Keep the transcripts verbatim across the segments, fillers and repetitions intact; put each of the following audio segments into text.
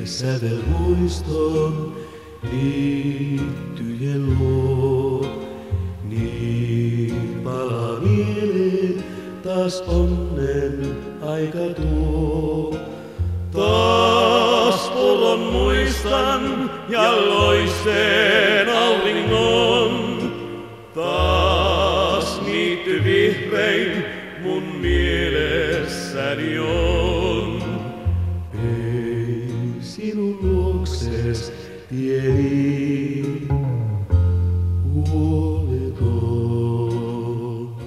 sävelmuiston niittyjen luo. Niin palaa mieleen taas onnen aika tuo. Taas pulon muistan ja loisteen auringon. Taas niitty vihrein mun mielessäni on. Ei sinun luokses tieni huoleton.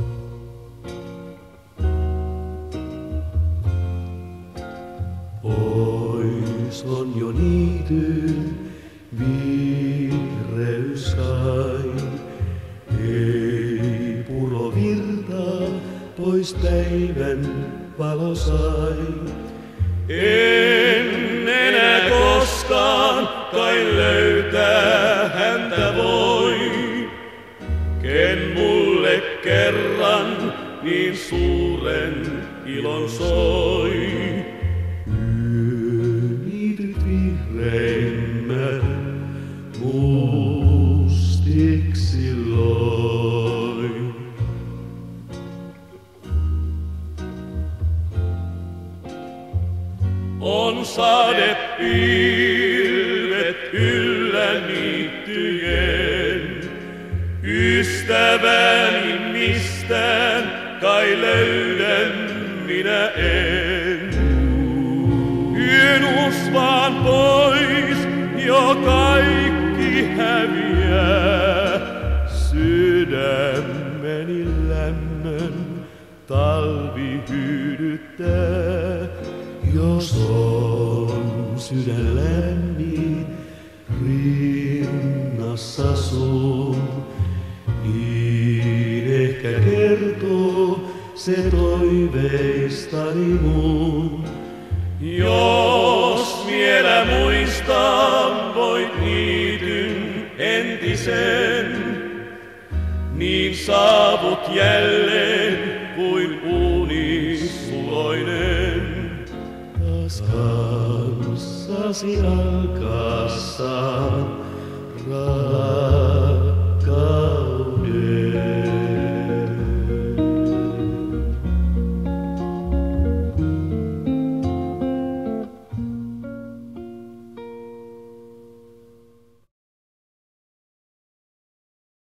Pois on jo niityn vihreys kai. Ei puro virtaa, pois päivän valo sai. En enää koskaan kai löytää häntä voi, ken mulle kerran niin suuren ilon soi. Yöniityt vihreimmät mustiksi loi. On sadepilvet yllä niittyjen, ystäväni mistään kai löydän minä en. Yön usvaan pois jo kaikki häviää, sydämeni lämmön talvi hyydyttää. Jos on sydän lämmin rinnassa sun, niin ehkä kertoo se toiveistani mun. Jos vielä muistan voit niityn entisen, niin saavut jälleen kuin unisuloinen. Kanssasi alkaa saan